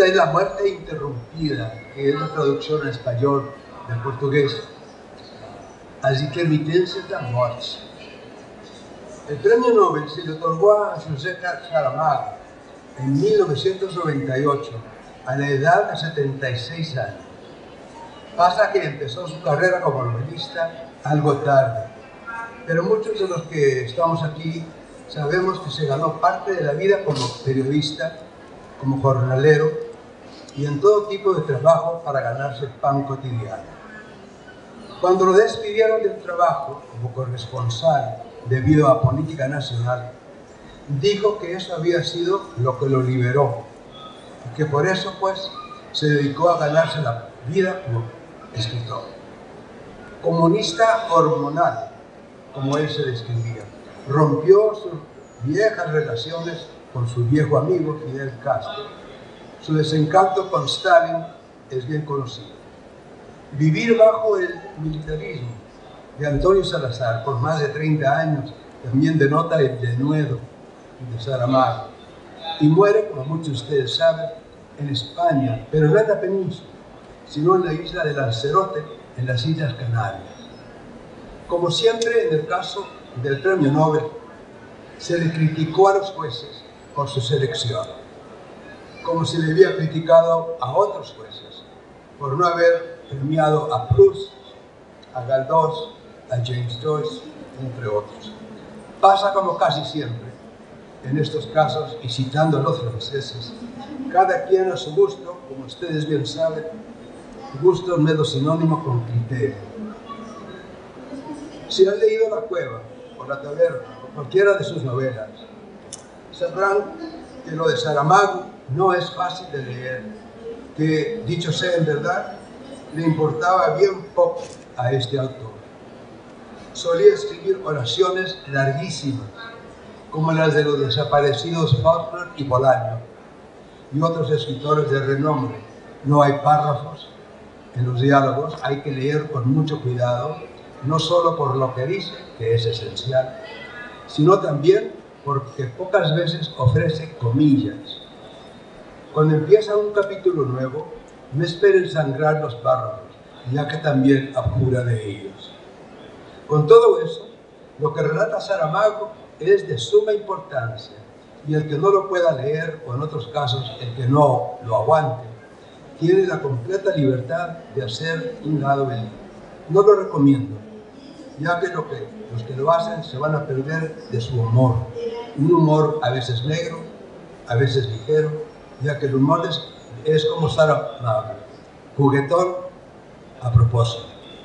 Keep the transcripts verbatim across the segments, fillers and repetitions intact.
es La muerte interrumpida, que es la traducción en español del portugués. As intermitências da morte. El premio Nobel se le otorgó a José Saramago en mil novecientos noventa y ocho, a la edad de setenta y seis años. Pasa que empezó su carrera como novelista algo tarde, pero muchos de los que estamos aquí sabemos que se ganó parte de la vida como periodista, como jornalero y en todo tipo de trabajo para ganarse el pan cotidiano. Cuando lo despidieron del trabajo como corresponsal debido a política nacional, dijo que eso había sido lo que lo liberó y que por eso pues se dedicó a ganarse la vida como escritor. Comunista hormonal, como él se describía, rompió sus viejas relaciones con su viejo amigo Fidel Castro. Su desencanto con Stalin es bien conocido. Vivir bajo el militarismo de Antonio Salazar por más de treinta años también denota el denuedo de Saramago. Y muere, como muchos de ustedes saben, en España, pero no en la península, sino en la isla de Lanzarote, en las Islas Canarias. Como siempre en el caso del premio Nobel, se le criticó a los jueces por su selección, como se le había criticado a otros jueces por no haber premiado a Proust, a Galdós, a James Joyce, entre otros. Pasa como casi siempre en estos casos, y citando a los franceses, cada quien a su gusto, como ustedes bien saben, gusto no es sinónimo con criterio. Si han leído La cueva, o La taberna, o cualquiera de sus novelas, sabrán que lo de Saramago no es fácil de leer, que, dicho sea en verdad, le importaba bien poco a este autor. Solía escribir oraciones larguísimas, como las de los desaparecidos Faulkner y Bolaño, y otros escritores de renombre. No hay párrafos en los diálogos, hay que leer con mucho cuidado, no solo por lo que dice, que es esencial, sino también porque pocas veces ofrece comillas. Cuando empieza un capítulo nuevo, no esperen sangrar los párrafos, ya que también abjura de ellos. Con todo eso, lo que relata Saramago es de suma importancia, y el que no lo pueda leer, o en otros casos el que no lo aguante, tiene la completa libertad de hacer un lado del libro. No lo recomiendo, ya que, lo que los que lo hacen se van a perder de su humor, un humor a veces negro, a veces ligero, ya que el humor es, es como Saramago, juguetón a propósito.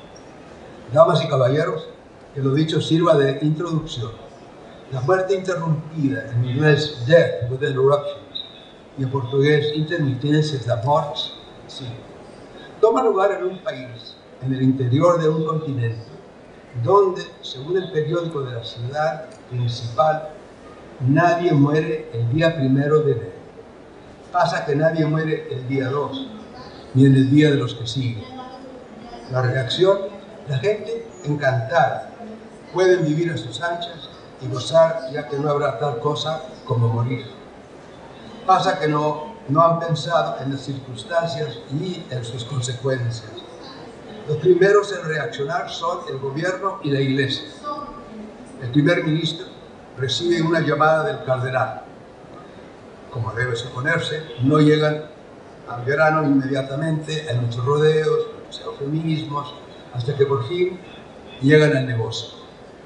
Damas y caballeros, que lo dicho sirva de introducción. La muerte interrumpida, en inglés Death with Interruptions, y en portugués Intermitências da Morte, sí, toma lugar en un país, en el interior de un continente, donde, según el periódico de la ciudad principal, nadie muere el día primero de enero. Pasa que nadie muere el día dos, ni en el día de los que siguen. La reacción, la gente encantada, pueden vivir a sus anchas y gozar, ya que no habrá tal cosa como morir. Pasa que no, no han pensado en las circunstancias ni en sus consecuencias. Los primeros en reaccionar son el gobierno y la iglesia. El primer ministro recibe una llamada del cardenal. Como debe suponerse, no llegan al grano inmediatamente, hay muchos rodeos, muchos eufemismos, hasta que por fin llegan al negocio.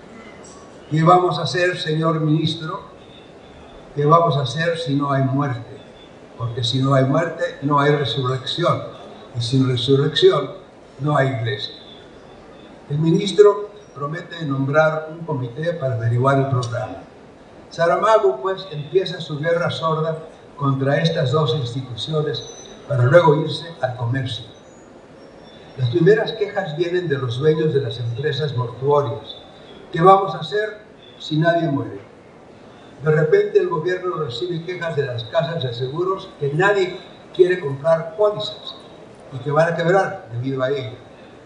¿Qué vamos a hacer, señor ministro? ¿Qué vamos a hacer si no hay muerte? Porque si no hay muerte, no hay resurrección. Y sin resurrección, no hay iglesia. El ministro promete nombrar un comité para averiguar el programa. Saramago, pues, empieza su guerra sorda contra estas dos instituciones para luego irse al comercio. Las primeras quejas vienen de los dueños de las empresas mortuorias. ¿Qué vamos a hacer si nadie muere? De repente el gobierno recibe quejas de las casas de seguros que nadie quiere comprar pólizas y que van a quebrar debido a ello.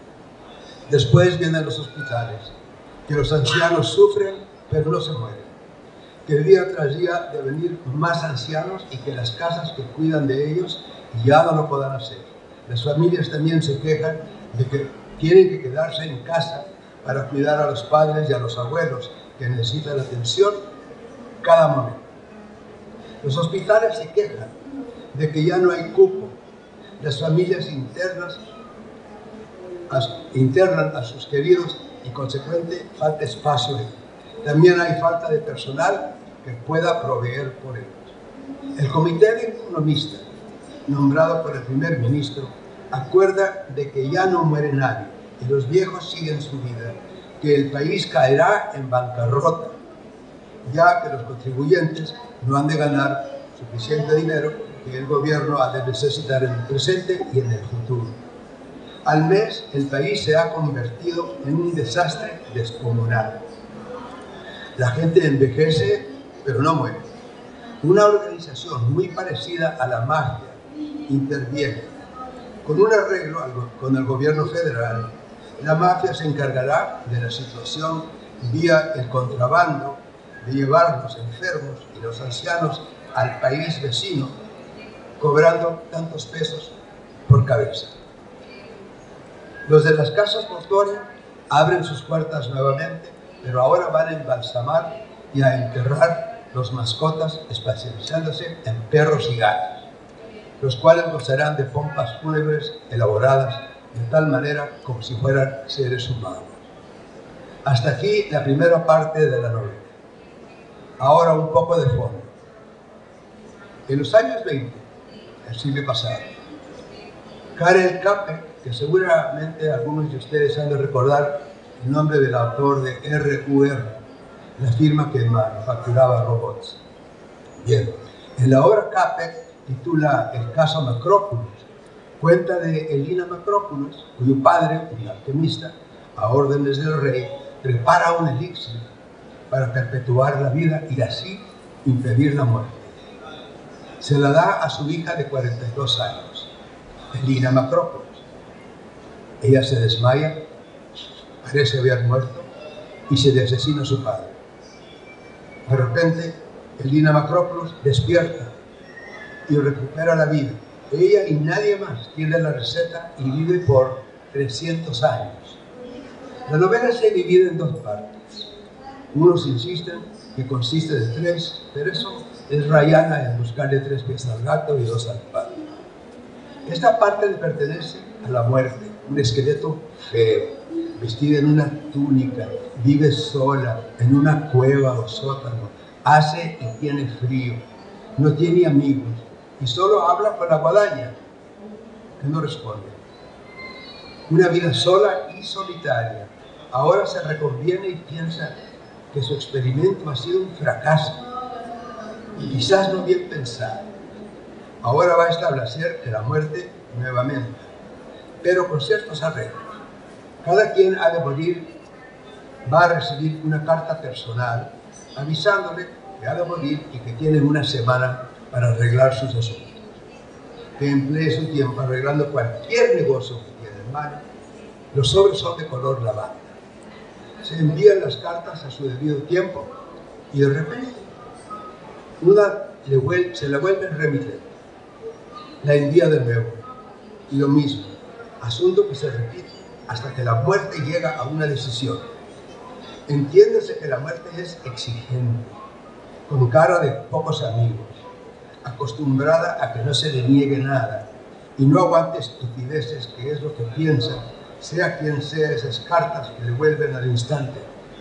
Después vienen los hospitales, que los ancianos sufren pero no se mueren, que día tras día deben venir más ancianos y que las casas que cuidan de ellos y ya no lo podrán hacer. Las familias también se quejan de que tienen que quedarse en casa para cuidar a los padres y a los abuelos que necesitan atención cada momento. Los hospitales se quejan de que ya no hay cupo. Las familias internas internan a sus queridos y consecuente falta espacio. También hay falta de personal que pueda proveer por ellos. El Comité de Economistas, nombrado por el primer ministro, acuerda de que ya no muere nadie y los viejos siguen su vida, que el país caerá en bancarrota, ya que los contribuyentes no han de ganar suficiente dinero que el gobierno ha de necesitar en el presente y en el futuro. Al mes, el país se ha convertido en un desastre descomunal. La gente envejece, pero no muere. Una organización muy parecida a la mafia interviene. Con un arreglo con el gobierno federal, la mafia se encargará de la situación vía el contrabando, de llevar los enfermos y los ancianos al país vecino, cobrando tantos pesos por cabeza. Los de las casas portuarias abren sus puertas nuevamente, pero ahora van a embalsamar y a enterrar los mascotas, especializándose en perros y gatos, los cuales gozarán de pompas fúnebres elaboradas de tal manera como si fueran seres humanos. Hasta aquí la primera parte de la novela. Ahora un poco de fondo. En los años veinte del siglo pasado, Karel Capek, que seguramente algunos de ustedes han de recordar el nombre del autor de R U R, la firma que manufacturaba robots. Bien, en la obra Capek, titula El caso Macrópulos, cuenta de Elina Macrópulos, cuyo padre, un alquimista, a órdenes del rey, prepara un elixir para perpetuar la vida y así impedir la muerte. Se la da a su hija de cuarenta y dos años, Elina Macrópulos. Ella se desmaya, parece haber muerto y se le asesina a su padre. De repente, Elina Macrópulos despierta y recupera la vida. Ella y nadie más tiene la receta y vive por trescientos años. La novela se divide en dos partes. Unos insisten que consiste de tres, pero eso es rayana en buscarle tres pies al gato y dos al pato. Esta parte le pertenece a la muerte, un esqueleto feo, vestida en una túnica, vive sola en una cueva o sótano, hace y tiene frío, no tiene amigos y solo habla con la guadaña, que no responde. Una vida sola y solitaria. Ahora se reconviene y piensa que su experimento ha sido un fracaso, y quizás no bien pensado. Ahora va a establecer la muerte nuevamente, pero con ciertos arreglos. Cada quien ha de morir, va a recibir una carta personal avisándole que ha de morir y que tiene una semana para arreglar sus asuntos. Que emplee su tiempo arreglando cualquier negocio que tiene en mano. Los sobres son de color lavanda. Se envían las cartas a su debido tiempo y de repente una le vuelve, se la vuelve a remitir. La envía de nuevo y lo mismo, asunto que se repite hasta que la muerte llega a una decisión. Entiéndese que la muerte es exigente, con cara de pocos amigos, acostumbrada a que no se le niegue nada y no aguante estupideces, que es lo que piensa, sea quien sea esas cartas que le vuelven al instante,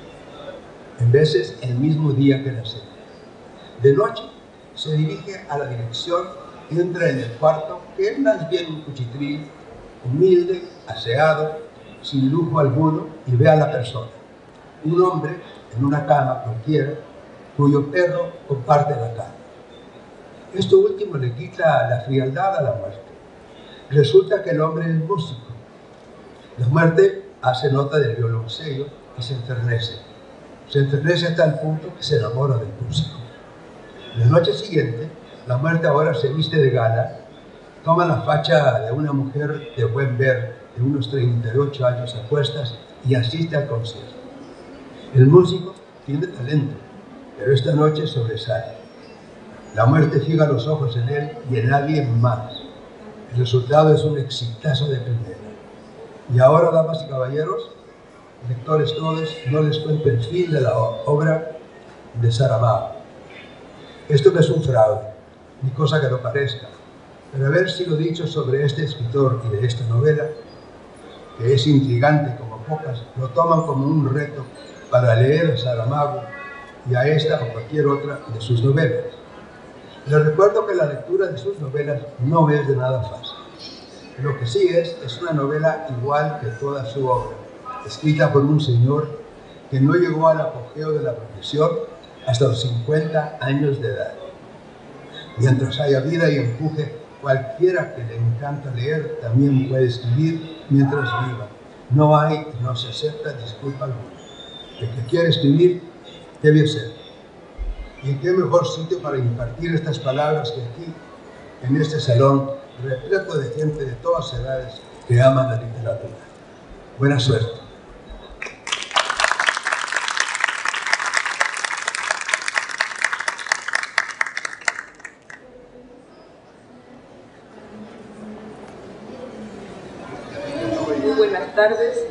en veces el mismo día que la cena. De noche se dirige a la dirección, entra en el cuarto, que es más bien un cuchitril, humilde, aseado, sin lujo alguno, y ve a la persona. Un hombre en una cama cualquiera, cuyo perro comparte la cama. Esto último le quita la frialdad a la muerte. Resulta que el hombre es músico. La muerte hace nota del violoncello y se enternece. Se enternece hasta el punto que se enamora del músico. La noche siguiente, la muerte ahora se viste de gala, toma la facha de una mujer de buen ver, de unos treinta y ocho años a cuestas, y asiste al concierto. El músico tiene talento, pero esta noche sobresale. La muerte fija los ojos en él y en nadie más. El resultado es un exitazo de primera. Y ahora, damas y caballeros, lectores todos, no les cuento el fin de la obra de Saramago. Esto no es un fraude, ni cosa que no parezca, pero haber sido dicho sobre este escritor y de esta novela, que es intrigante como pocas, lo toman como un reto para leer a Saramago y a esta o cualquier otra de sus novelas. Les recuerdo que la lectura de sus novelas no es de nada fácil. Lo que sí es, es una novela igual que toda su obra, escrita por un señor que no llegó al apogeo de la profesión hasta los cincuenta años de edad. Mientras haya vida y empuje, cualquiera que le encanta leer también puede escribir mientras viva. No hay, no se acepta disculpa alguna. El que quiere escribir debe ser. ¿Y en qué mejor sitio para impartir estas palabras que aquí, en este salón, repleto de gente de todas edades que aman la literatura? Buena suerte. Muy buenas tardes.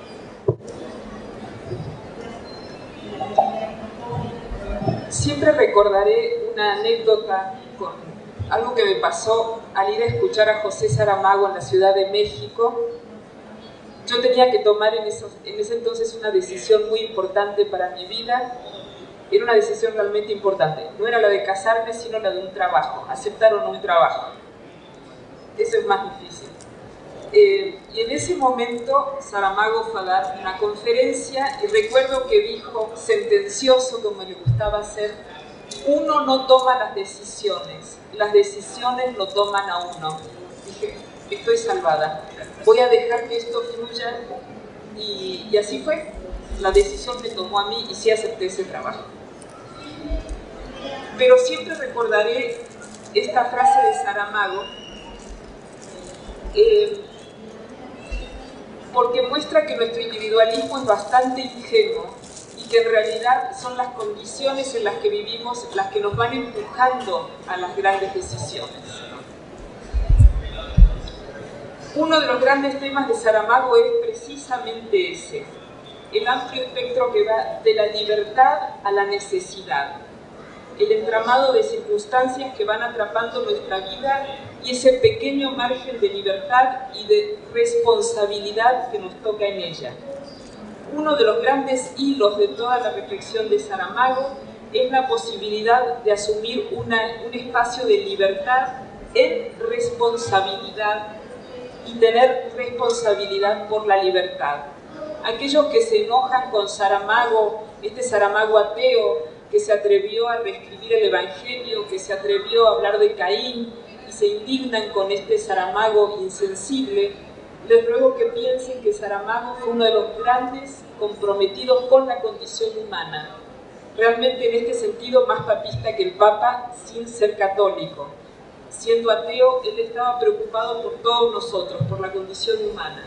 Siempre recordaré una anécdota con algo que me pasó al ir a escuchar a José Saramago en la Ciudad de México. Yo tenía que tomar en, esos, en ese entonces una decisión muy importante para mi vida. Era una decisión realmente importante. No era la de casarme, sino la de un trabajo. Aceptar o no un trabajo. Eso es más difícil. Eh, y en ese momento Saramago fue a dar una conferencia y recuerdo que dijo, sentencioso como le gustaba hacer, uno no toma las decisiones, las decisiones lo toman a uno. Dije, estoy salvada, voy a dejar que esto fluya y, y así fue. La decisión me tomó a mí y sí acepté ese trabajo. Pero siempre recordaré esta frase de Saramago, eh, porque muestra que nuestro individualismo es bastante ingenuo y que en realidad son las condiciones en las que vivimos las que nos van empujando a las grandes decisiones. Uno de los grandes temas de Saramago es precisamente ese, el amplio espectro que va de la libertad a la necesidad, el entramado de circunstancias que van atrapando nuestra vida y ese pequeño margen de libertad y de responsabilidad que nos toca en ella. Uno de los grandes hilos de toda la reflexión de Saramago es la posibilidad de asumir una, un espacio de libertad en responsabilidad y tener responsabilidad por la libertad. Aquellos que se enojan con Saramago, este Saramago ateo, que se atrevió a reescribir el Evangelio, que se atrevió a hablar de Caín y se indignan con este Saramago insensible, les ruego que piensen que Saramago fue uno de los grandes comprometidos con la condición humana, realmente en este sentido más papista que el Papa sin ser católico. Siendo ateo, él estaba preocupado por todos nosotros, por la condición humana.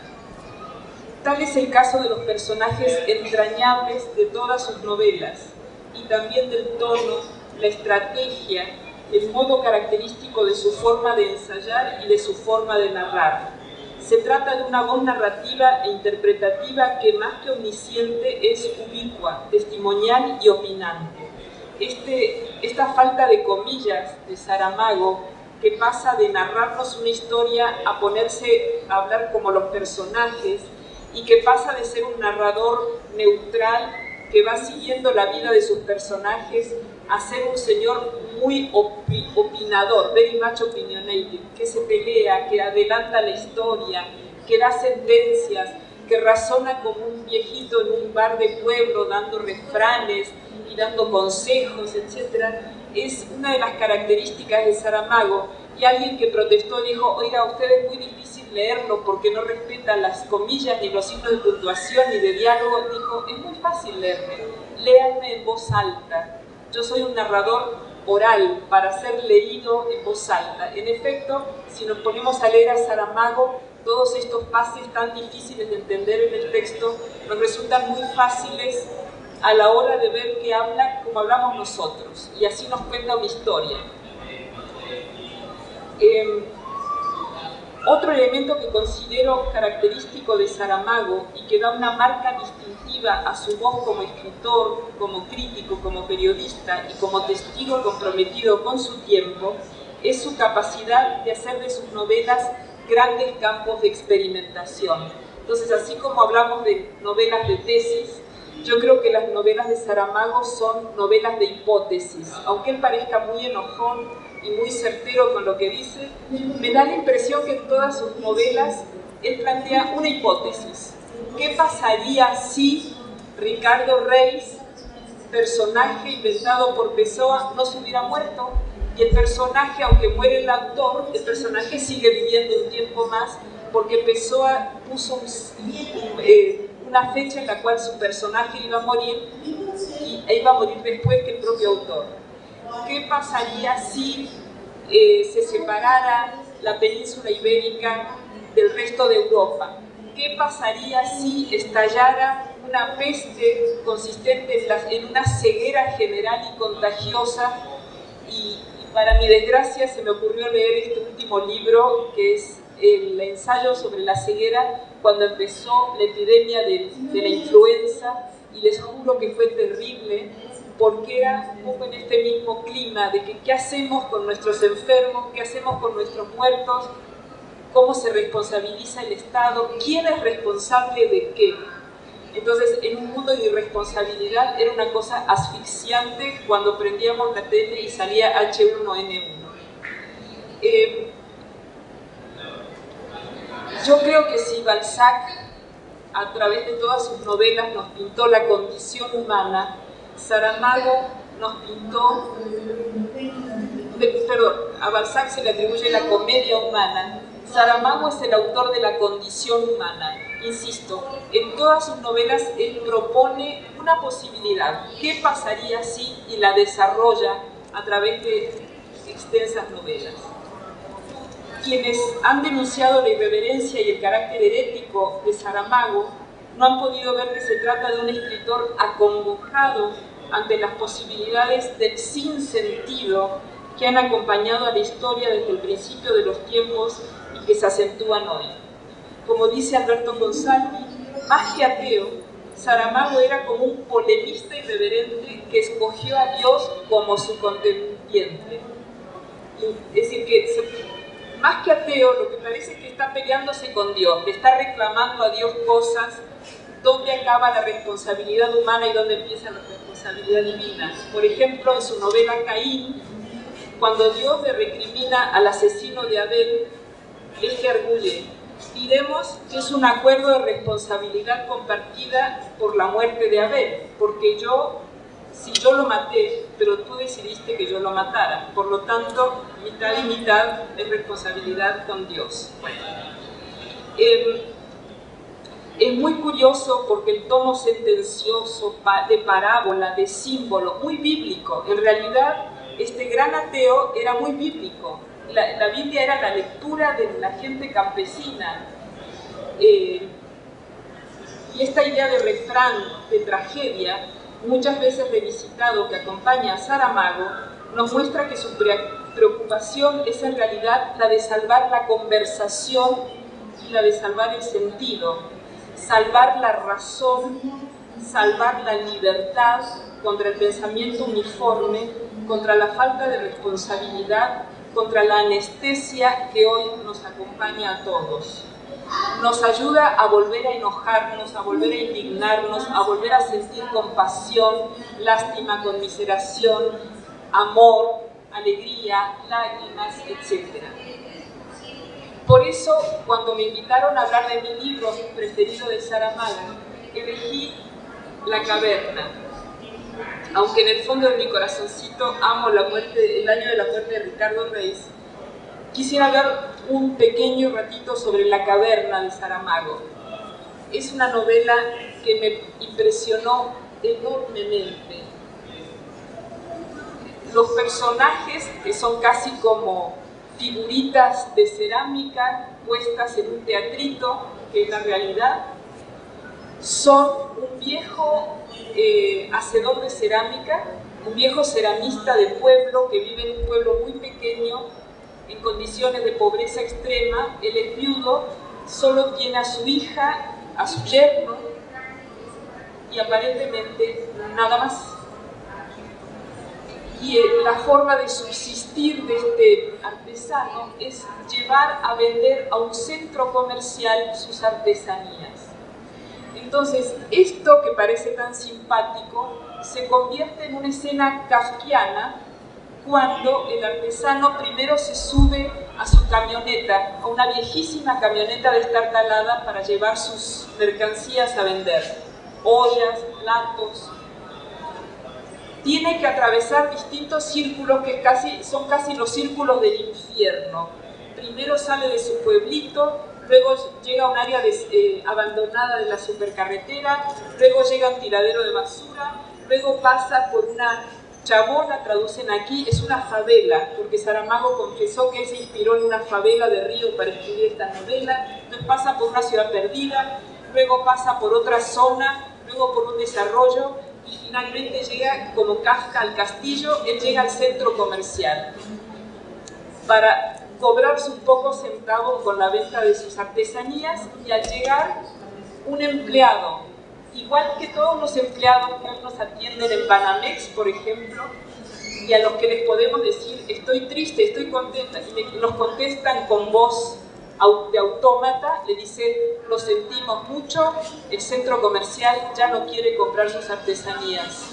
Tal es el caso de los personajes entrañables de todas sus novelas, y también del tono, la estrategia, el modo característico de su forma de ensayar y de su forma de narrar. Se trata de una voz narrativa e interpretativa que más que omnisciente es ubicua, testimonial y opinante. Este, esta falta de comillas de Saramago, que pasa de narrarnos una historia a ponerse a hablar como los personajes y que pasa de ser un narrador neutral que va siguiendo la vida de sus personajes a ser un señor muy opi opinador, very much opinionated, que se pelea, que adelanta la historia, que da sentencias, que razona como un viejito en un bar de pueblo dando refranes y dando consejos, etcétera. Es una de las características de Saramago. Y alguien que protestó dijo, oiga, a usted es muy difícil leerlo porque no respeta las comillas ni los signos de puntuación ni de diálogo. Dijo, es muy fácil leerme, léanme en voz alta. Yo soy un narrador oral para ser leído en voz alta. En efecto, si nos ponemos a leer a Saramago, todos estos pases tan difíciles de entender en el texto nos resultan muy fáciles a la hora de ver que habla como hablamos nosotros. Y así nos cuenta una historia. Eh, Otro elemento que considero característico de Saramago y que da una marca distintiva a su voz como escritor, como crítico, como periodista y como testigo comprometido con su tiempo, es su capacidad de hacer de sus novelas grandes campos de experimentación. Entonces, así como hablamos de novelas de tesis, yo creo que las novelas de Saramago son novelas de hipótesis. Aunque él parezca muy enojón y muy certero con lo que dice, me da la impresión que en todas sus novelas él plantea una hipótesis. ¿Qué pasaría si Ricardo Reis, personaje inventado por Pessoa, no se hubiera muerto? Y el personaje, aunque muere el autor, el personaje sigue viviendo un tiempo más, porque Pessoa puso un, un, eh, una fecha en la cual su personaje iba a morir y e iba a morir después que el propio autor. ¿Qué pasaría si eh, se separara la península ibérica del resto de Europa? ¿Qué pasaría si estallara una peste consistente en, la, en una ceguera general y contagiosa? Y, y para mi desgracia se me ocurrió leer este último libro, que es el ensayo sobre la ceguera, cuando empezó la epidemia de, de la influenza, y les juro que fue terrible, porque era un poco en este mismo clima de que qué hacemos con nuestros enfermos, qué hacemos con nuestros muertos, cómo se responsabiliza el Estado, quién es responsable de qué. Entonces, en un mundo de irresponsabilidad era una cosa asfixiante cuando prendíamos la tele y salía H uno N uno. Eh, yo creo que si Balzac, a través de todas sus novelas, nos pintó la condición humana, Saramago nos pintó, perdón, a Balzac se le atribuye la comedia humana, Saramago es el autor de la condición humana. Insisto, en todas sus novelas él propone una posibilidad, ¿qué pasaría si? Y la desarrolla a través de extensas novelas. Quienes han denunciado la irreverencia y el carácter herético de Saramago no han podido ver que se trata de un escritor acongojado ante las posibilidades del sinsentido que han acompañado a la historia desde el principio de los tiempos y que se acentúan hoy. Como dice Alberto Gonzalez, más que ateo, Saramago era como un polemista irreverente que escogió a Dios como su contendiente. Es decir, que se, más que ateo, lo que parece es que está peleándose con Dios, le está reclamando a Dios cosas, dónde acaba la responsabilidad humana y dónde empieza la responsabilidad divina. Por ejemplo, en su novela Caín, cuando Dios le recrimina al asesino de Abel, él le arguye: diremos que es un acuerdo de responsabilidad compartida por la muerte de Abel, porque yo, si yo lo maté, pero tú decidiste que yo lo matara, por lo tanto, mitad y mitad es responsabilidad con Dios. Bueno, eh, es muy curioso porque el tono sentencioso de parábola, de símbolo, muy bíblico, en realidad este gran ateo era muy bíblico. La, la Biblia era la lectura de la gente campesina. Eh, y esta idea de refrán, de tragedia, muchas veces revisitado, que acompaña a Saramago, nos muestra que su preocupación es en realidad la de salvar la conversación y la de salvar el sentido, salvar la razón, salvar la libertad contra el pensamiento uniforme, contra la falta de responsabilidad, contra la anestesia que hoy nos acompaña a todos. Nos ayuda a volver a enojarnos, a volver a indignarnos, a volver a sentir compasión, lástima, conmiseración, amor, alegría, lágrimas, etcétera. Por eso, cuando me invitaron a hablar de mi libro preferido de Saramago, elegí La caverna. Aunque en el fondo de mi corazoncito amo la muerte, el año de la muerte de Ricardo Reis, quisiera hablar un pequeño ratito sobre La caverna de Saramago. Es una novela que me impresionó enormemente. Los personajes, que son casi como figuritas de cerámica puestas en un teatrito, que es la realidad, son un viejo eh, hacedor de cerámica, un viejo ceramista de pueblo que vive en un pueblo muy pequeño, en condiciones de pobreza extrema, él es viudo, solo tiene a su hija, a su yerno y aparentemente nada más. Y la forma de subsistir de este artesano es llevar a vender a un centro comercial sus artesanías. Entonces, esto que parece tan simpático se convierte en una escena kafkiana cuando el artesano primero se sube a su camioneta, a una viejísima camioneta destartalada para llevar sus mercancías a vender, ollas, platos. Tiene que atravesar distintos círculos que casi, son casi los círculos del infierno. Primero sale de su pueblito, luego llega a un área de, eh, abandonada de la supercarretera, luego llega a un tiradero de basura, luego pasa por una chabona, traducen aquí, es una favela, porque Saramago confesó que él se inspiró en una favela de Río para escribir esta novela. Entonces pasa por una ciudad perdida, luego pasa por otra zona, luego por un desarrollo, y finalmente llega, como Kafka, al castillo. Él llega al centro comercial para cobrar sus pocos centavos con la venta de sus artesanías, y al llegar, un empleado, igual que todos los empleados que hoy nos atienden en Banamex, por ejemplo, y a los que les podemos decir, estoy triste, estoy contenta, y nos contestan con voz de autómata, le dicen, lo sentimos mucho, el centro comercial ya no quiere comprar sus artesanías.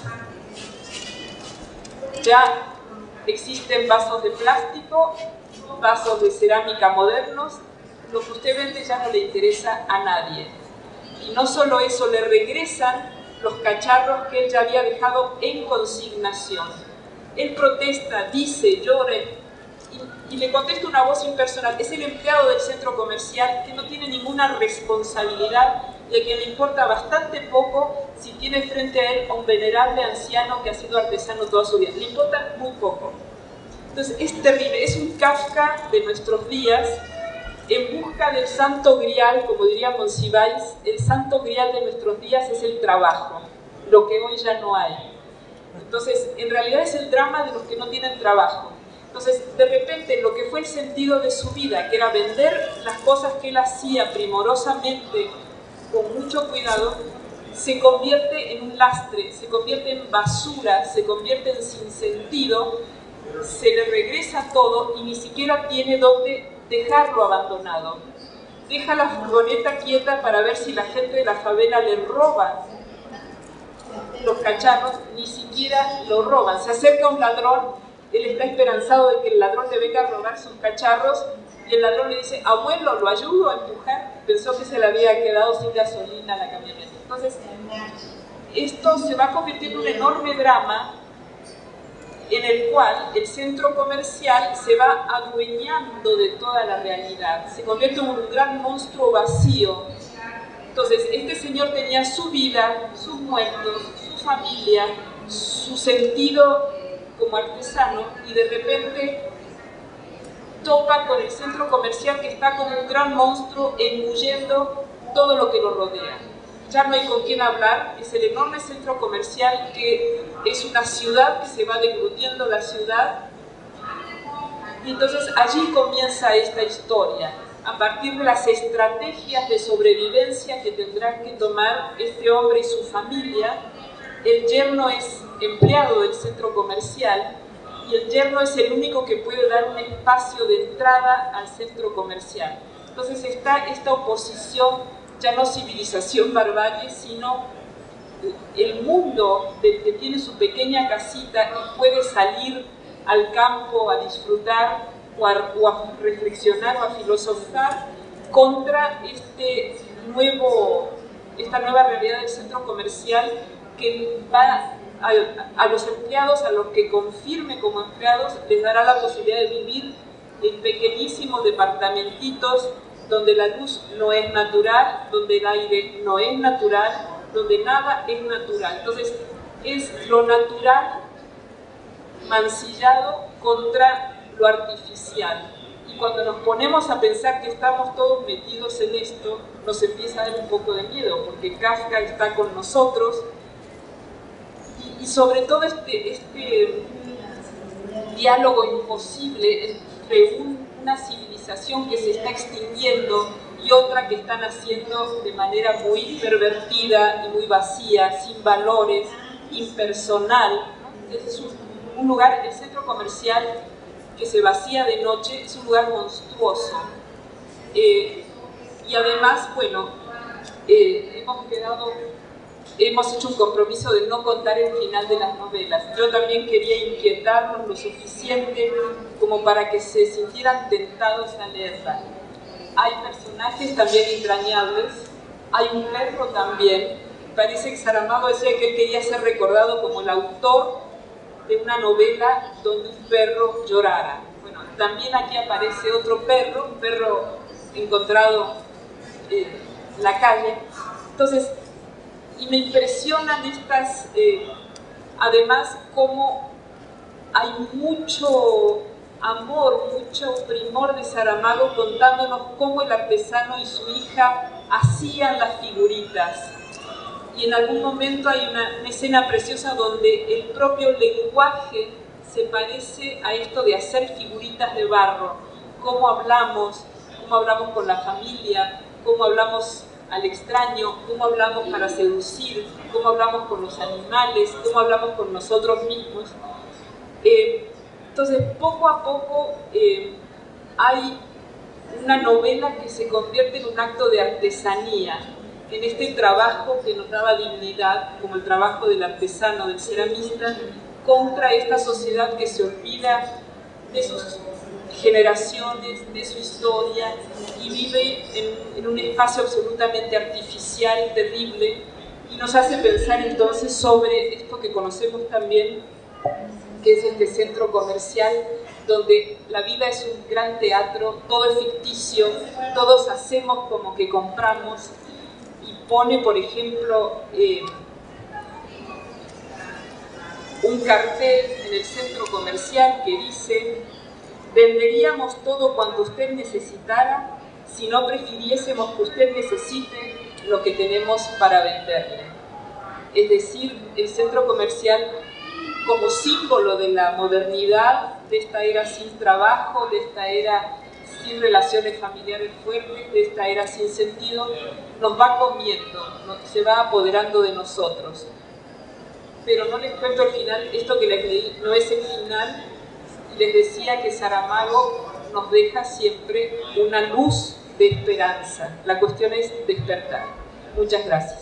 Ya existen vasos de plástico, vasos de cerámica modernos, lo que usted vende ya no le interesa a nadie. Y no solo eso, le regresan los cacharros que él ya había dejado en consignación. Él protesta, dice, llora, y, y le contesta una voz impersonal. Es el empleado del centro comercial que no tiene ninguna responsabilidad y a quien le importa bastante poco si tiene frente a él a un venerable anciano que ha sido artesano toda su vida. Le importa muy poco. Entonces es terrible, es un Kafka de nuestros días, en busca del santo grial, como diría Monsiváis. El santo grial de nuestros días es el trabajo, lo que hoy ya no hay. Entonces, en realidad es el drama de los que no tienen trabajo. Entonces, de repente, lo que fue el sentido de su vida, que era vender las cosas que él hacía primorosamente, con mucho cuidado, se convierte en un lastre, se convierte en basura, se convierte en sinsentido, se le regresa todo y ni siquiera tiene dónde dejarlo abandonado. Deja la furgoneta quieta para ver si la gente de la favela le roba los cacharros, ni siquiera lo roban. Se acerca un ladrón, él está esperanzado de que el ladrón le venga a robar sus cacharros, y el ladrón le dice, abuelo, ¿lo ayudo a empujar? Pensó que se le había quedado sin gasolina la camioneta. Entonces, esto se va a convertir en un enorme drama en el cual el centro comercial se va adueñando de toda la realidad, se convierte en un gran monstruo vacío. Entonces, este señor tenía su vida, sus muertos, su familia, su sentido como artesano, y de repente topa con el centro comercial que está como un gran monstruo engullendo todo lo que lo rodea. Ya no hay con quién hablar, es el enorme centro comercial que es una ciudad que se va deglutiendo la ciudad, y entonces allí comienza esta historia, a partir de las estrategias de sobrevivencia que tendrán que tomar este hombre y su familia. El yerno es empleado del centro comercial, y el yerno es el único que puede dar un espacio de entrada al centro comercial. Entonces está esta oposición, ya no civilización barbarie, sino el mundo del que tiene su pequeña casita y puede salir al campo a disfrutar o a, o a reflexionar o a filosofar, contra este nuevo, esta nueva realidad del centro comercial, que va a, a los empleados, a los que confirme como empleados, les dará la posibilidad de vivir en pequeñísimos departamentitos donde la luz no es natural, donde el aire no es natural, donde nada es natural. Entonces, es lo natural mancillado contra lo artificial. Y cuando nos ponemos a pensar que estamos todos metidos en esto, nos empieza a dar un poco de miedo, porque Kafka está con nosotros, y, y sobre todo este, este diálogo imposible entre un, una civilización que se está extinguiendo y otra que están haciendo de manera muy pervertida y muy vacía, sin valores, impersonal. Es un, un lugar, el centro comercial que se vacía de noche, es un lugar monstruoso. Eh, y además, bueno, eh, hemos quedado, hemos hecho un compromiso de no contar el final de las novelas. Yo también quería inquietarnos lo suficiente como para que se sintieran tentados a leerla. Hay personajes también entrañables, hay un perro también. Parece que Saramago decía que él quería ser recordado como el autor de una novela donde un perro llorara. Bueno, también aquí aparece otro perro, un perro encontrado eh, en la calle. Entonces, y me impresionan estas, eh, además, cómo hay mucho amor, mucho primor de Saramago contándonos cómo el artesano y su hija hacían las figuritas. Y en algún momento hay una, una escena preciosa donde el propio lenguaje se parece a esto de hacer figuritas de barro. Cómo hablamos, cómo hablamos con la familia, cómo hablamos al extraño, cómo hablamos para seducir, cómo hablamos con los animales, cómo hablamos con nosotros mismos. Eh, entonces, poco a poco eh, hay una novela que se convierte en un acto de artesanía, en este trabajo que nos daba dignidad, como el trabajo del artesano, del ceramista, contra esta sociedad que se olvida de sus generaciones, de su historia, y vive en, en un espacio absolutamente artificial, terrible, y nos hace pensar entonces sobre esto que conocemos también, que es este centro comercial, donde la vida es un gran teatro, todo es ficticio, todos hacemos como que compramos, y pone, por ejemplo, eh, un cartel en el centro comercial que dice: venderíamos todo cuanto usted necesitara si no prefiriésemos que usted necesite lo que tenemos para venderle. Es decir, el centro comercial como símbolo de la modernidad, de esta era sin trabajo, de esta era sin relaciones familiares fuertes, de esta era sin sentido, nos va comiendo, se va apoderando de nosotros. Pero no les cuento el final, esto que les leí no es el final. Les decía que Saramago nos deja siempre una luz de esperanza. La cuestión es despertar. Muchas gracias.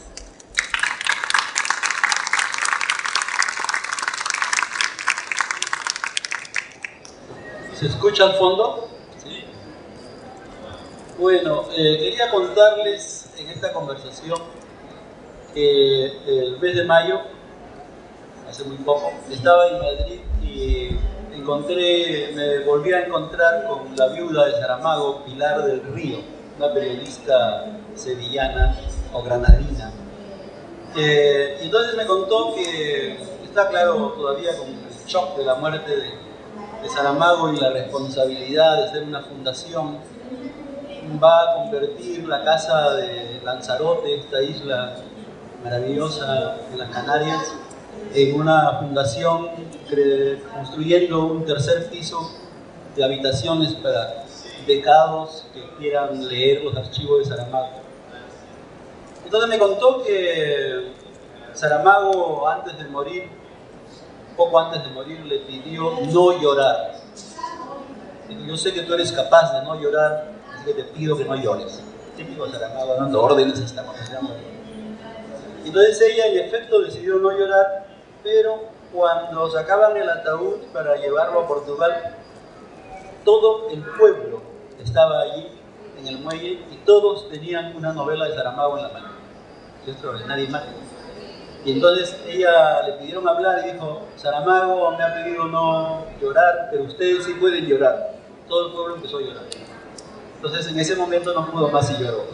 ¿Se escucha al fondo? Sí. Bueno, eh, quería contarles en esta conversación que el mes de mayo, hace muy poco, estaba en Madrid y encontré, me volví a encontrar con la viuda de Saramago, Pilar del Río, una periodista sevillana o granadina. Eh, entonces me contó que está claro todavía con el shock de la muerte de, de Saramago y la responsabilidad de hacer una fundación. Va a convertir la casa de Lanzarote, esta isla maravillosa en las Canarias, en una fundación, construyendo un tercer piso de habitaciones para becados que quieran leer los archivos de Saramago. Entonces me contó que Saramago, antes de morir, poco antes de morir, le pidió no llorar. Dijo: yo sé que tú eres capaz de no llorar, así que te pido que no llores. Típico Saramago dando órdenes hasta cuando se va a morir. Entonces ella en efecto decidió no llorar, pero cuando sacaban el ataúd para llevarlo a Portugal, todo el pueblo estaba allí en el muelle y todos tenían una novela de Saramago en la mano. Es extraordinario, nadie más. Y entonces ella le pidieron hablar y dijo: Saramago me ha pedido no llorar, pero ustedes sí pueden llorar. Todo el pueblo empezó a llorar. Entonces en ese momento no pudo más y lloró.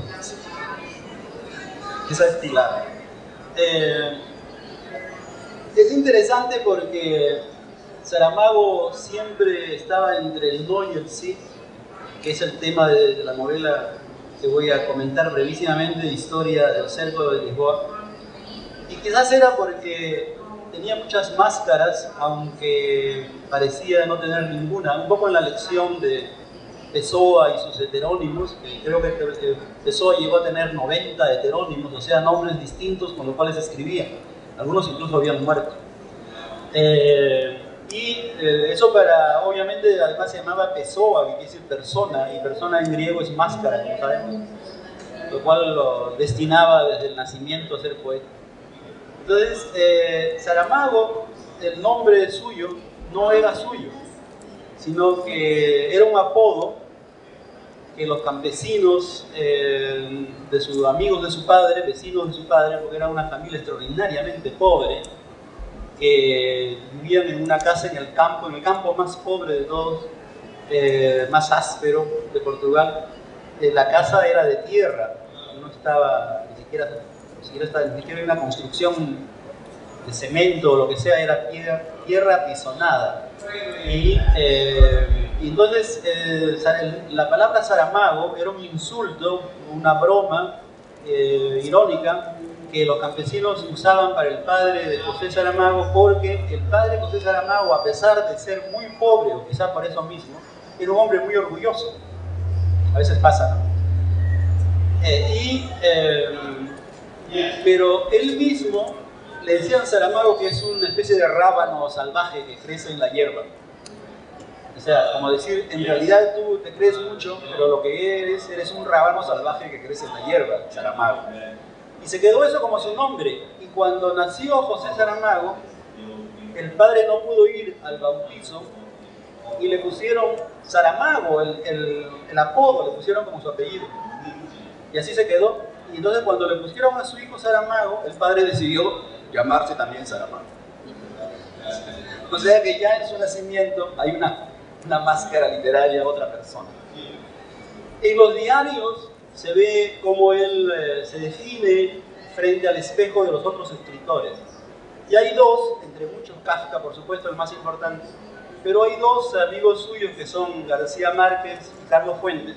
Esa es Pilar. Eh, es interesante porque Saramago siempre estaba entre el no y el sí, que es el tema de, de la novela que voy a comentar brevísimamente, Historia del Cerco de Lisboa. Y quizás era porque tenía muchas máscaras, aunque parecía no tener ninguna. Un poco en la lección de Pessoa y sus heterónimos, que creo que Pessoa llegó a tener noventa heterónimos, o sea, nombres distintos con los cuales escribía. Algunos incluso habían muerto. Eh, y eh, eso para, obviamente, además se llamaba Pessoa, que quiere decir persona, y persona en griego es máscara, como sabemos, lo cual lo destinaba desde el nacimiento a ser poeta. Entonces, eh, Saramago, el nombre suyo no era suyo, sino que era un apodo que los campesinos eh, de sus amigos de su padre, vecinos de su padre, porque era una familia extraordinariamente pobre, que vivían en una casa en el campo, en el campo más pobre de todos, eh, más áspero de Portugal. Eh, la casa era de tierra, no estaba ni siquiera, ni siquiera, estaba, ni siquiera una construcción de cemento o lo que sea, era tierra, tierra apisonada. Y, eh, y entonces eh, la palabra Saramago era un insulto, una broma eh, irónica que los campesinos usaban para el padre de José Saramago, porque el padre de José Saramago, a pesar de ser muy pobre, o quizá por eso mismo, era un hombre muy orgulloso. A veces pasa, ¿no? Eh, y, eh, pero él mismo le decían a Saramago que es una especie de rábano salvaje que crece en la hierba. O sea, como decir, en realidad tú te crees mucho, pero lo que eres, eres un rábano salvaje que crece en la hierba, Saramago. Y se quedó eso como su nombre. Y cuando nació José Saramago, el padre no pudo ir al bautizo y le pusieron Saramago, el, el, el apodo, le pusieron como su apellido. Y así se quedó. Y entonces cuando le pusieron a su hijo Saramago, el padre decidió llamarse también Saramago. O sea que ya en su nacimiento hay una, una máscara literaria a otra persona. En los diarios se ve cómo él eh, se define frente al espejo de los otros escritores. Y hay dos, entre muchos, Kafka por supuesto el más importante, pero hay dos amigos suyos que son García Márquez y Carlos Fuentes,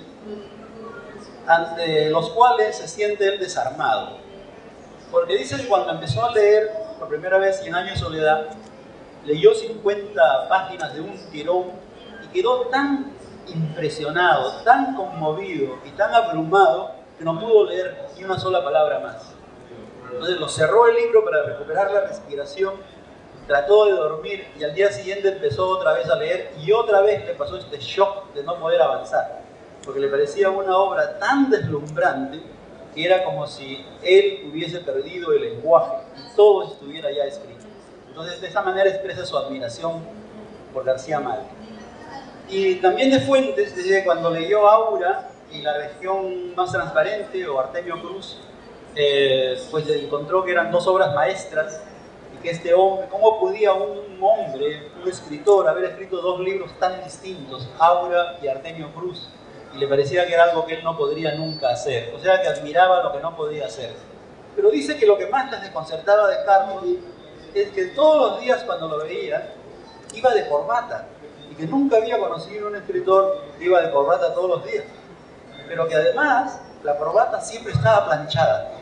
ante los cuales se siente él desarmado. Porque dice que cuando empezó a leer por primera vez Cien años de soledad, leyó cincuenta páginas de un tirón y quedó tan impresionado, tan conmovido y tan abrumado que no pudo leer ni una sola palabra más. Entonces lo cerró el libro para recuperar la respiración, trató de dormir y al día siguiente empezó otra vez a leer y otra vez le pasó este shock de no poder avanzar, porque le parecía una obra tan deslumbrante que era como si él hubiese perdido el lenguaje y todo estuviera ya escrito. Entonces de esa manera expresa su admiración por García Márquez. Y también de Fuentes, desde cuando leyó Aura y La región más transparente o Artemio Cruz, eh, pues encontró que eran dos obras maestras y que este hombre, ¿cómo podía un hombre, un escritor, haber escrito dos libros tan distintos, Aura y Artemio Cruz? Y le parecía que era algo que él no podría nunca hacer, o sea que admiraba lo que no podía hacer. Pero dice que lo que más les desconcertaba de Carlos es que todos los días cuando lo veía iba de corbata, y que nunca había conocido un escritor que iba de corbata todos los días, pero que además la corbata siempre estaba planchada.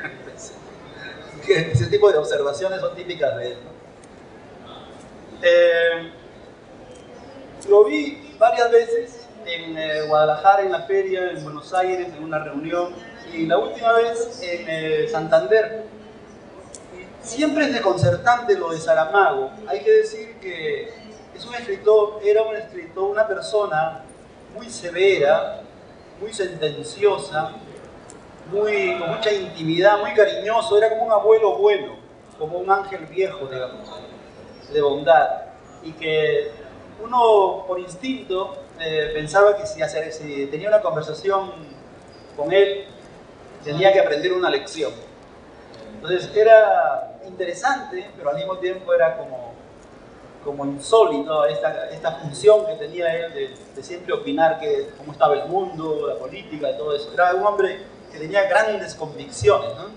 Que ese tipo de observaciones son típicas de él. Eh, lo vi varias veces en eh, Guadalajara, en la feria, en Buenos Aires, en una reunión, y la última vez en eh, Santander. Siempre es desconcertante lo de Saramago. Hay que decir que es un escritor, era un escritor, una persona muy severa, muy sentenciosa, muy, con mucha intimidad, muy cariñoso, era como un abuelo bueno, como un ángel viejo, digamos, de bondad, y que uno por instinto eh, pensaba que si, hacer, si tenía una conversación con él, tenía que aprender una lección. Entonces era interesante, pero al mismo tiempo era como, como insólito esta, esta función que tenía él de, de siempre opinar que cómo estaba el mundo, la política, todo eso. Era un hombre que tenía grandes convicciones, ¿no?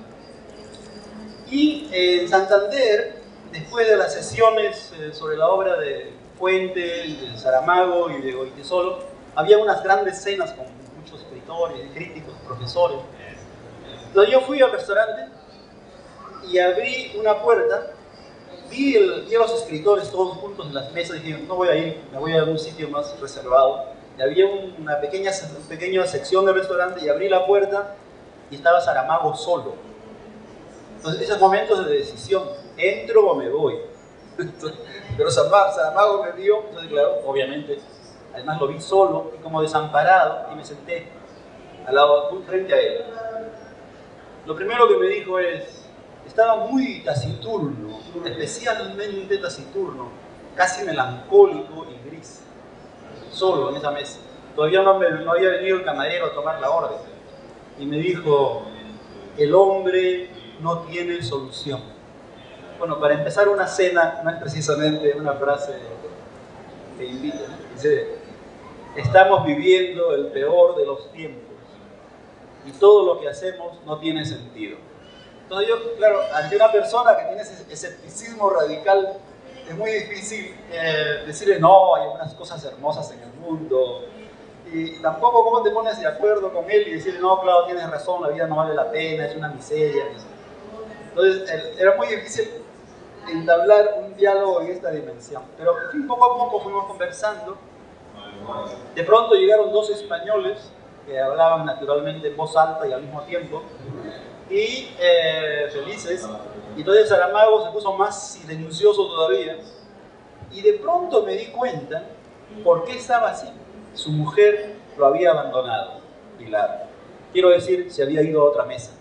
Y en Santander, después de las sesiones eh, sobre la obra de Fuentes, de Saramago y de Goytisolo, había unas grandes cenas con muchos escritores, críticos, profesores. Entonces yo fui al restaurante y abrí una puerta vi, el, vi a los escritores todos juntos en las mesas y dije, no voy a ir, me voy a un sitio más reservado. Y había una pequeña, una pequeña sección del restaurante y abrí la puerta y estaba Saramago solo. Entonces, esos momentos de decisión, ¿entro o me voy? Pero Saramago me vio, entonces claro, obviamente, además lo vi solo y como desamparado y me senté al lado, frente a él. Lo primero que me dijo es, estaba muy taciturno, especialmente taciturno, casi melancólico y gris, solo en esa mesa. Todavía no, me, no había venido el camarero a tomar la orden. Y me dijo, el hombre no tiene solución. Bueno, para empezar una cena no es precisamente una frase que invita. Dice, estamos viviendo el peor de los tiempos y todo lo que hacemos no tiene sentido. Entonces yo, claro, ante una persona que tiene ese escepticismo radical, es muy difícil eh, decirle, no, hay unas cosas hermosas en el mundo. Y tampoco cómo te pones de acuerdo con él y decirle, no, claro, tienes razón, la vida no vale la pena, es una miseria. Entonces era muy difícil entablar un diálogo en esta dimensión. Pero en fin, poco a poco fuimos conversando. De pronto llegaron dos españoles que hablaban naturalmente en voz alta y al mismo tiempo, y eh, felices. Y entonces Saramago se puso más silencioso todavía. Y de pronto me di cuenta por qué estaba así. Su mujer lo había abandonado, Pilar. Quiero decir, se había ido a otra mesa.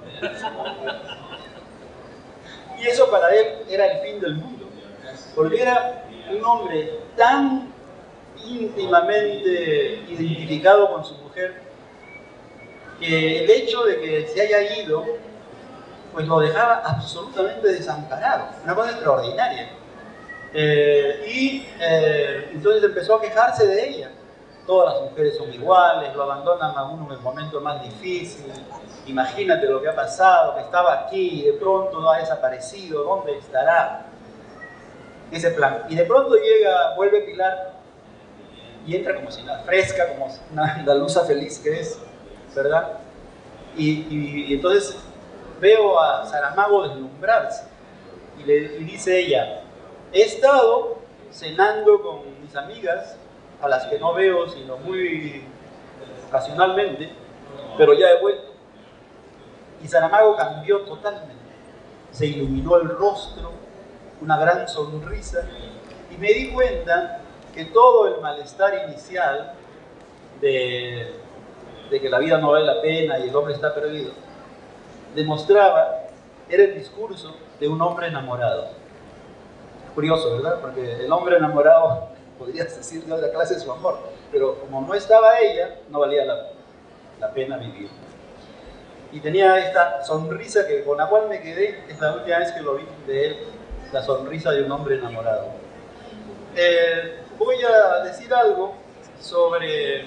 Y eso para él era el fin del mundo, porque era un hombre tan íntimamente identificado con su mujer que el hecho de que se haya ido pues lo dejaba absolutamente desamparado, una cosa extraordinaria. Eh, y eh, entonces empezó a quejarse de ella. Todas las mujeres son iguales, lo abandonan a uno en el momento más difícil. Imagínate lo que ha pasado, que estaba aquí y de pronto ha desaparecido, ¿dónde estará? Ese plan. Y de pronto llega, vuelve Pilar y entra como si nada, fresca, como una andaluza feliz que es, ¿verdad? Y, y, y entonces veo a Saramago deslumbrarse y le y dice ella, he estado cenando con mis amigas, a las que no veo sino muy ocasionalmente, pero ya he vuelto. Y Saramago cambió totalmente, se iluminó el rostro, una gran sonrisa, y me di cuenta que todo el malestar inicial de, de que la vida no vale la pena y el hombre está perdido, demostraba, era el discurso de un hombre enamorado. Curioso, ¿verdad? Porque el hombre enamorado, podrías decir de otra clase de su amor, pero como no estaba ella, no valía la, la pena vivir. Y tenía esta sonrisa que, con la cual me quedé, es la última vez que lo vi de él, la sonrisa de un hombre enamorado. Eh, voy a decir algo sobre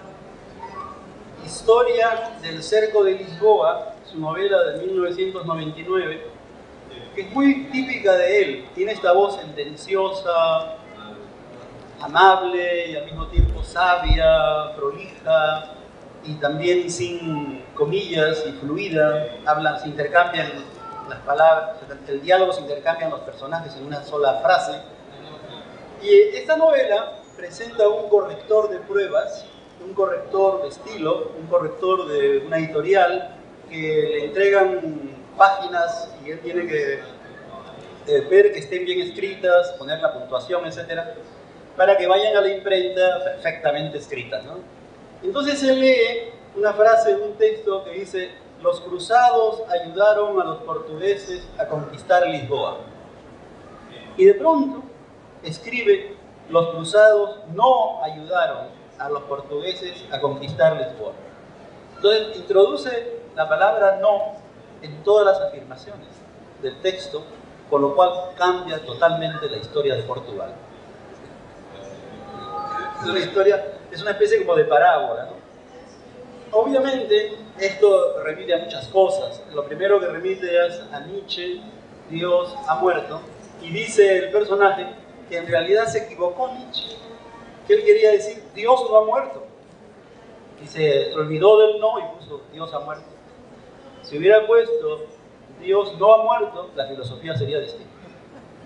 Historia del Cerco de Lisboa, su novela de mil novecientos noventa y nueve, que es muy típica de él. Tiene esta voz sentenciosa, amable y al mismo tiempo sabia, prolija y también sin comillas y fluida. Hablan, se intercambian las palabras, el diálogo se intercambian los personajes en una sola frase. Y esta novela presenta a un corrector de pruebas, un corrector de estilo, un corrector de una editorial que le entregan páginas y él tiene que eh, ver que estén bien escritas, poner la puntuación, etcétera, para que vayan a la imprenta perfectamente escritas, ¿no? Entonces él lee una frase, un texto que dice: los cruzados ayudaron a los portugueses a conquistar Lisboa. Y de pronto escribe: los cruzados no ayudaron a los portugueses a conquistar Lisboa. Entonces introduce la palabra no en todas las afirmaciones del texto, con lo cual cambia totalmente la historia de Portugal. Es una historia, es una especie como de parábola, ¿no? Obviamente esto remite a muchas cosas. Lo primero que remite es a Nietzsche, Dios ha muerto, y dice el personaje que en realidad se equivocó Nietzsche, que él quería decir Dios no ha muerto, y se olvidó del no y puso Dios ha muerto. Si hubiera puesto Dios no ha muerto, la filosofía sería distinta.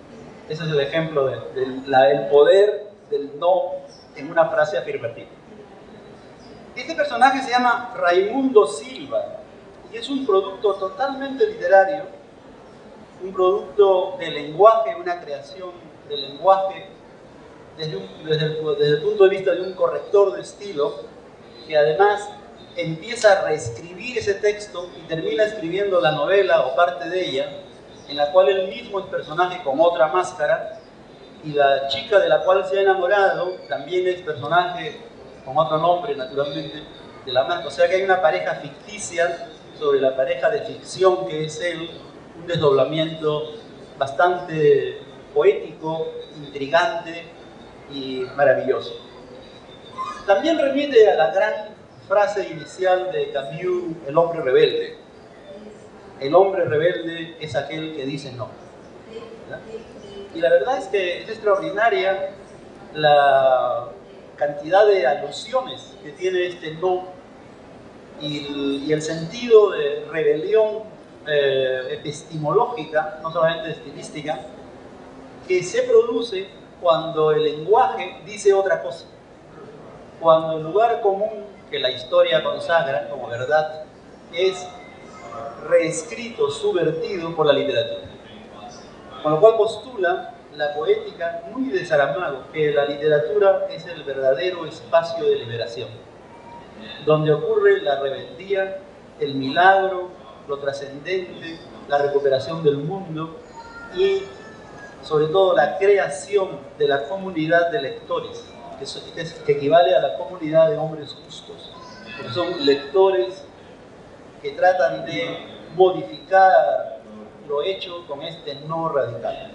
Ese es el ejemplo del de, de el poder del no en una frase afirmativa. Este personaje se llama Raimundo Silva y es un producto totalmente literario, un producto de lenguaje, una creación de lenguaje desde, un, desde, el, desde el punto de vista de un corrector de estilo que además empieza a reescribir ese texto y termina escribiendo la novela o parte de ella, en la cual él mismo es personaje con otra máscara y la chica de la cual se ha enamorado también es personaje con otro nombre, naturalmente, de la máscara. O sea que hay una pareja ficticia sobre la pareja de ficción que es él, un desdoblamiento bastante poético, intrigante y maravilloso. También remite a la gran frase inicial de Camus, el hombre rebelde. El hombre rebelde es aquel que dice no. ¿Verdad? Y la verdad es que es extraordinaria la cantidad de alusiones que tiene este no y el, y el sentido de rebelión eh, epistemológica, no solamente estilística, que se produce cuando el lenguaje dice otra cosa. Cuando el lugar común que la historia consagra como verdad es reescrito, subvertido por la literatura. Con lo cual postula la poética muy de Saramago, que la literatura es el verdadero espacio de liberación, donde ocurre la rebeldía, el milagro, lo trascendente, la recuperación del mundo y sobre todo la creación de la comunidad de lectores, que, es, que, es, que equivale a la comunidad de hombres justos, porque son lectores que tratan de modificar lo hecho con este no radical.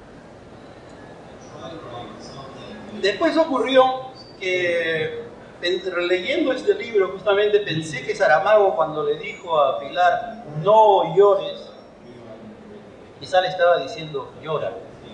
Después ocurrió que, releyendo este libro, justamente pensé que Saramago, cuando le dijo a Pilar, no llores, quizá le estaba diciendo, llora.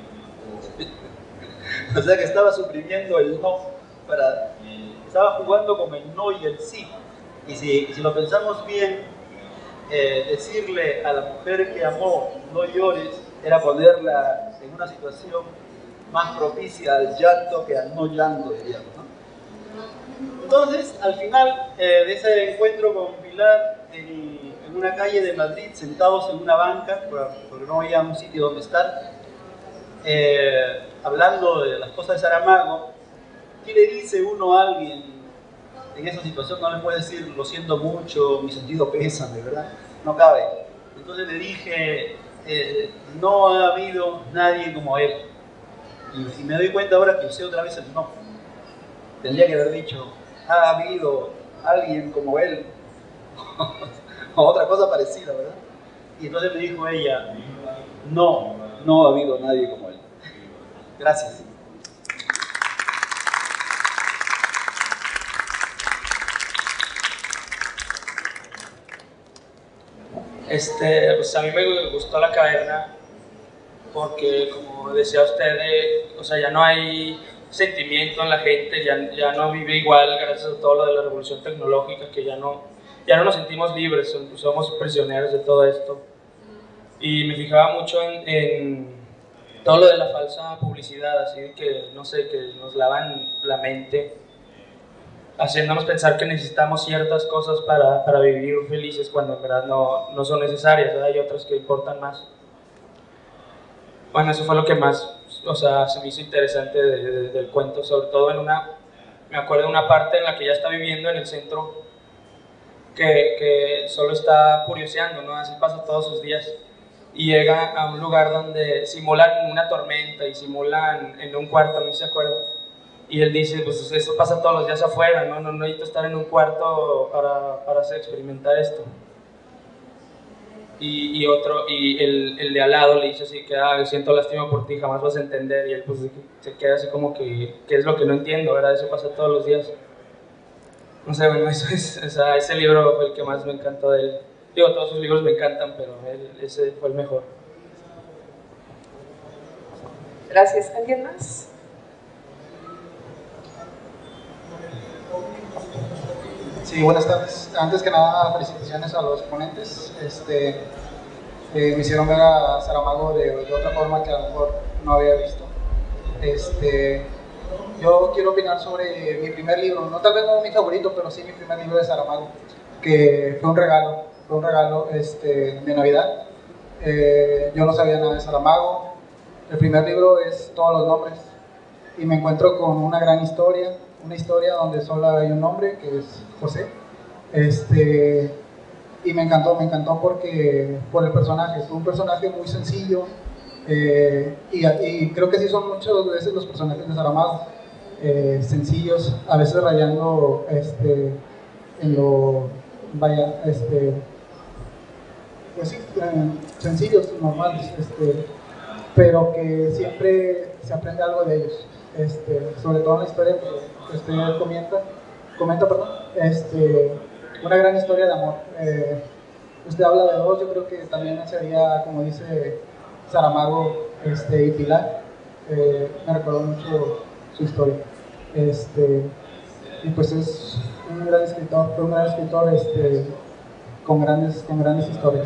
O sea que estaba suprimiendo el no, para, estaba jugando con el no y el sí. Y si, y si lo pensamos bien, eh, decirle a la mujer que amó, no llores, era ponerla en una situación más propicia al llanto que al no llanto, diríamos, ¿no? Entonces, al final eh, de ese encuentro con Pilar, en, en una calle de Madrid, sentados en una banca, porque no había un sitio donde estar, eh, hablando de las cosas de Saramago, ¿qué le dice uno a alguien en esa situación? No le puede decir, lo siento mucho, mi sentido pésame, ¿verdad? No cabe. Entonces le dije, eh, no ha habido nadie como él. Y, y me doy cuenta ahora que usé otra vez el no. Tendría que haber dicho, ha habido alguien como él. O otra cosa parecida, ¿verdad? Y entonces me dijo ella, no, no ha habido nadie como él. Gracias. Este, pues a mí me gustó La Caverna porque, como decía usted, eh, o sea, ya no hay sentimiento en la gente, ya, ya no vive igual gracias a todo lo de la revolución tecnológica, que ya no, ya no nos sentimos libres, somos prisioneros de todo esto. Y me fijaba mucho en, en todo lo de la falsa publicidad, así que, no sé, que nos lavan la mente, haciéndonos pensar que necesitamos ciertas cosas para, para vivir felices cuando en verdad no, no son necesarias, ¿verdad? Hay otras que importan más. Bueno, eso fue lo que más, o sea, se me hizo interesante de, de, del cuento, sobre todo en una, me acuerdo de una parte en la que ella está viviendo en el centro, que, que solo está curioseando, ¿no? Así pasa todos sus días, y llega a un lugar donde simulan una tormenta y simulan en un cuarto, no se acuerda. Y él dice, pues eso pasa todos los días afuera, ¿no? No, no necesito estar en un cuarto para, para hacer, experimentar esto. Y, y otro, y el, el de al lado le dice así que, ah, siento lástima por ti, jamás vas a entender. Y él pues se queda así como que, ¿qué es lo que no entiendo? ¿Verdad? Eso pasa todos los días. No sé, bueno, eso es, o sea, ese libro fue el que más me encantó de él. Digo, todos sus libros me encantan, pero él, ese fue el mejor. Gracias. ¿Alguien más? Sí, buenas tardes. Antes que nada, felicitaciones a los ponentes. Este, eh, me hicieron ver a Saramago de, de otra forma que a lo mejor no había visto. Este, yo quiero opinar sobre mi primer libro, no tal vez no mi favorito, pero sí mi primer libro de Saramago, que fue un regalo, fue un regalo este, de Navidad. Eh, yo no sabía nada de Saramago. El primer libro es Todos los nombres y me encuentro con una gran historia, una historia donde solo hay un nombre, que es José. Este, y me encantó, me encantó porque, por el personaje, es un personaje muy sencillo, eh, y, y creo que sí son muchas veces los personajes de Saramago, eh, sencillos, a veces rayando este, en lo, vaya, este, pues sí, eh, sencillos, normales, este, pero que siempre se aprende algo de ellos, este, sobre todo en la historia que usted comenta, comenta, perdón, este, una gran historia de amor. Eh, usted habla de dos, yo creo que también sería, como dice Saramago este, y Pilar, eh, me recordó mucho su historia. Este, y pues es un gran escritor, fue un gran escritor este, con, grandes, con grandes historias.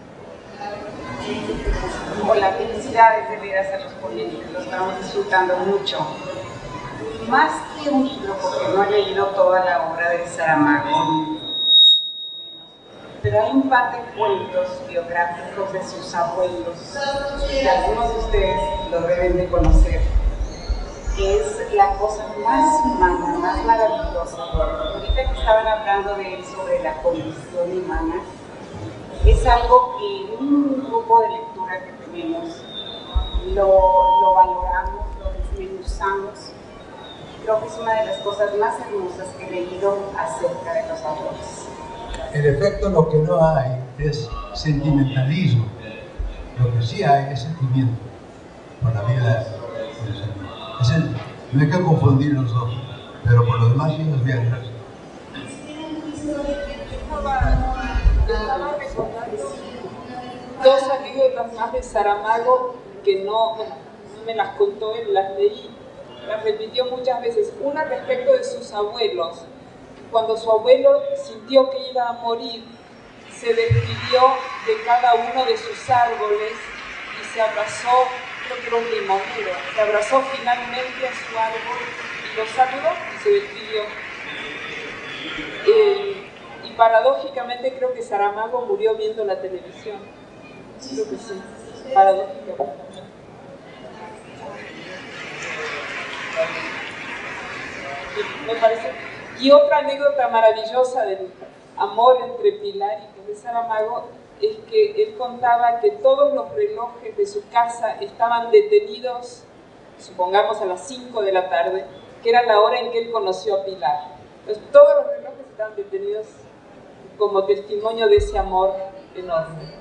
Hola, felicidades de veras a los políticos, lo estamos disfrutando mucho. Más que un libro, porque no he leído toda la obra de Saramago, pero hay un par de cuentos biográficos de sus abuelos, que algunos de ustedes lo deben de conocer, que es la cosa más humana, más maravillosa. Ahorita que estaban hablando de él sobre la condición humana, es algo que en un grupo de lectura que tenemos lo, lo valoramos, lo desmenuzamos. Creo que es una de las cosas más hermosas que he leído acerca de los autores. En efecto, lo que no hay es sentimentalismo. Lo que sí hay es sentimiento por la vida del Señor. Es el, no hay que confundir los dos, pero por lo demás sí nos bien, gracias. Dos anécdotas más de Saramago que no, bueno, no me las contó él, las leí, las repitió muchas veces. Una respecto de sus abuelos. Cuando su abuelo sintió que iba a morir, se despidió de cada uno de sus árboles y se abrazó, creo que era un limonero, se abrazó finalmente a su árbol y lo saludó y se despidió. Eh, y paradójicamente creo que Saramago murió viendo la televisión. Creo que sí, paradójicamente. Me parece. Y otra anécdota maravillosa del amor entre Pilar y José Saramago es que él contaba que todos los relojes de su casa estaban detenidos, supongamos a las cinco de la tarde, que era la hora en que él conoció a Pilar. Entonces, todos los relojes estaban detenidos como testimonio de ese amor enorme.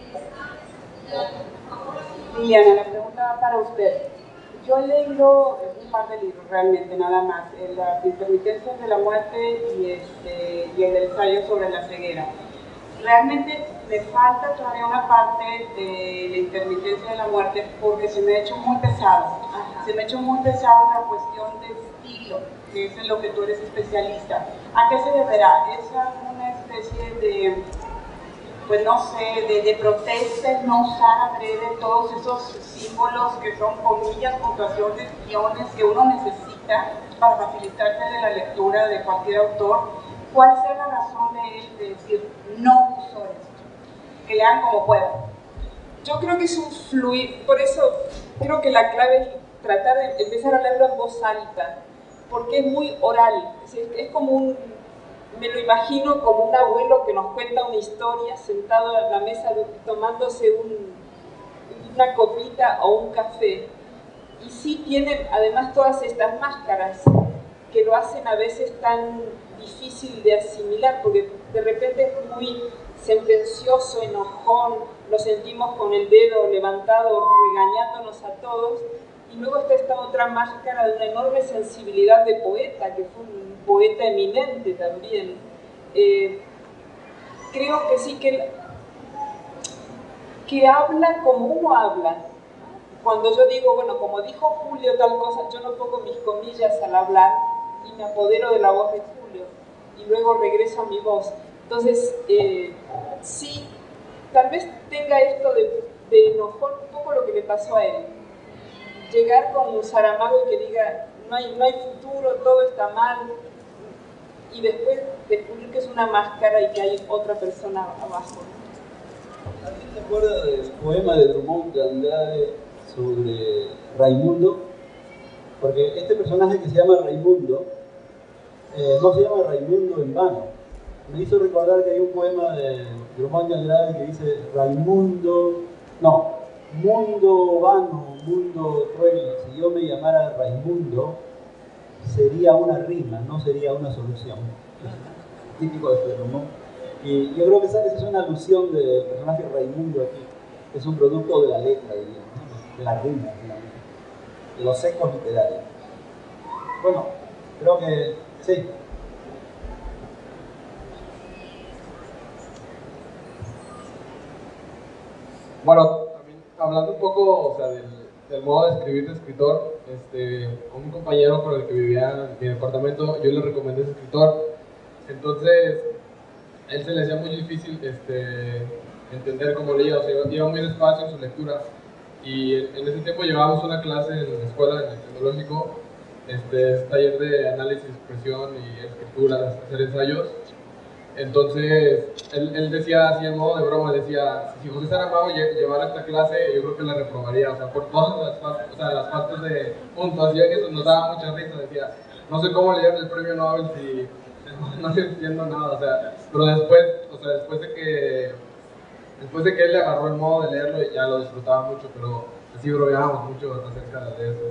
Liliana, la pregunta va para usted. Yo he leído un par de libros realmente, nada más, Las intermitencias de la muerte y, este, y el ensayo sobre la ceguera. Realmente me falta todavía una parte de la intermitencia de la muerte porque se me ha hecho muy pesado. Ajá. Se me ha hecho muy pesado la cuestión del estilo, que es en lo que tú eres especialista. ¿A qué se deberá? ¿Es alguna especie de, pues no sé, de, de protesta, no usar adrede todos esos símbolos que son comillas, puntuaciones, guiones que uno necesita para facilitarse de la lectura de cualquier autor? ¿Cuál sea la razón de él de decir no uso esto? Que lean como puedan. Yo creo que es un fluir, por eso creo que la clave es tratar de empezar a leerlo en voz alta, porque es muy oral, es, es como un, me lo imagino como un abuelo que nos cuenta una historia sentado a la mesa tomándose un, una copita o un café, y sí tienen además todas estas máscaras que lo hacen a veces tan difícil de asimilar, porque de repente es muy sentencioso, enojón, lo sentimos con el dedo levantado regañándonos a todos, y luego está esta otra máscara de una enorme sensibilidad de poeta, que fue un poeta eminente también. Eh, creo que sí, que, que habla como uno habla. Cuando yo digo, bueno, como dijo Julio tal cosa, yo no pongo mis comillas al hablar y me apodero de la voz de Julio y luego regreso a mi voz. Entonces, eh, sí, tal vez tenga esto de, de enojón un poco lo que le pasó a él. Llegar con Saramago y que diga, no hay, no hay futuro, todo está mal, y después descubrir que es una máscara y que hay otra persona abajo. ¿Alguien se acuerda del poema de Drummond de Andrade sobre Raimundo? Porque este personaje que se llama Raimundo, eh, no se llama Raimundo en vano. Me hizo recordar que hay un poema de Drummond de Andrade que dice Raimundo, no, mundo vano, mundo cruel, si yo me llamara Raimundo, sería una rima, no sería una solución. Típico de este Drummond. Y yo creo que esa, esa es una alusión del personaje Raimundo aquí. Es un producto de la letra, diría, ¿no? De la rima, de, la, de los ecos literarios. Bueno, creo que sí. Bueno, también hablando un poco, o sea, del, del modo de escribir de escritor, este, un compañero con el que vivía en mi departamento, yo le recomendé ese escritor. Entonces, él se le hacía muy difícil este, entender cómo leía, o sea, iba muy despacio en su lectura. Y en, en ese tiempo llevábamos una clase en la escuela, en el tecnológico, este, es taller de análisis, expresión y escritura, hacer ensayos. Entonces, él, él decía así en modo de broma, decía, si José Saramago llevara esta clase, yo creo que la reprobaría, o sea, por todas las partes, o sea, las partes de puntuación, eso nos daba mucha risa, decía, no sé cómo leer el premio Nobel si no, no entiendo nada, o sea, pero después, o sea, después de que, después de que él le agarró el modo de leerlo, ya lo disfrutaba mucho, pero así bromeábamos mucho acerca de eso.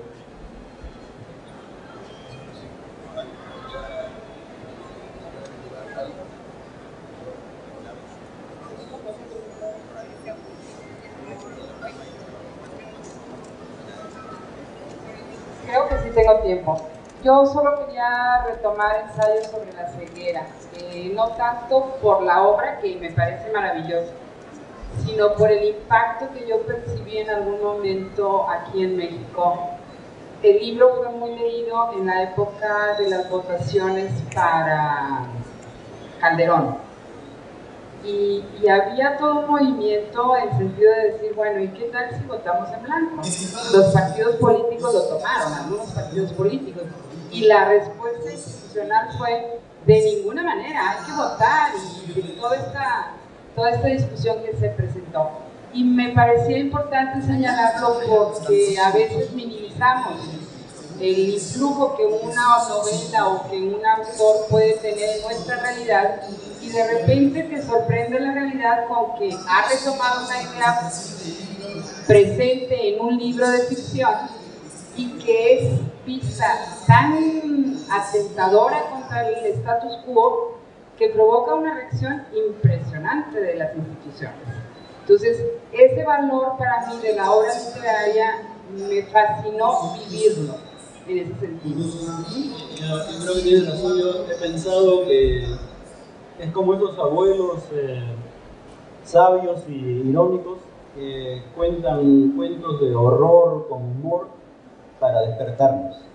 Creo que sí tengo tiempo. Yo solo quería retomar ensayos sobre la ceguera, eh, no tanto por la obra, que me parece maravillosa, sino por el impacto que yo percibí en algún momento aquí en México. El libro fue muy leído en la época de las votaciones para Calderón. Y, y había todo un movimiento en el sentido de decir, bueno, ¿y qué tal si votamos en blanco? Los partidos políticos lo tomaron, algunos partidos políticos, y la respuesta institucional fue, de ninguna manera, hay que votar, y toda esta, toda esta discusión que se presentó. Y me parecía importante señalarlo porque a veces minimizamos el influjo que una novela o que un autor puede tener en nuestra realidad, y de repente te sorprende la realidad con que ha retomado una idea presente en un libro de ficción y que es vista tan atentadora contra el status quo que provoca una reacción impresionante de las instituciones. Entonces, ese valor para mí de la obra literaria me fascinó vivirlo en ese sentido. Yo creo que tienes razón. Yo he pensado que es como esos abuelos eh, sabios y irónicos que cuentan cuentos de horror con humor para despertarnos.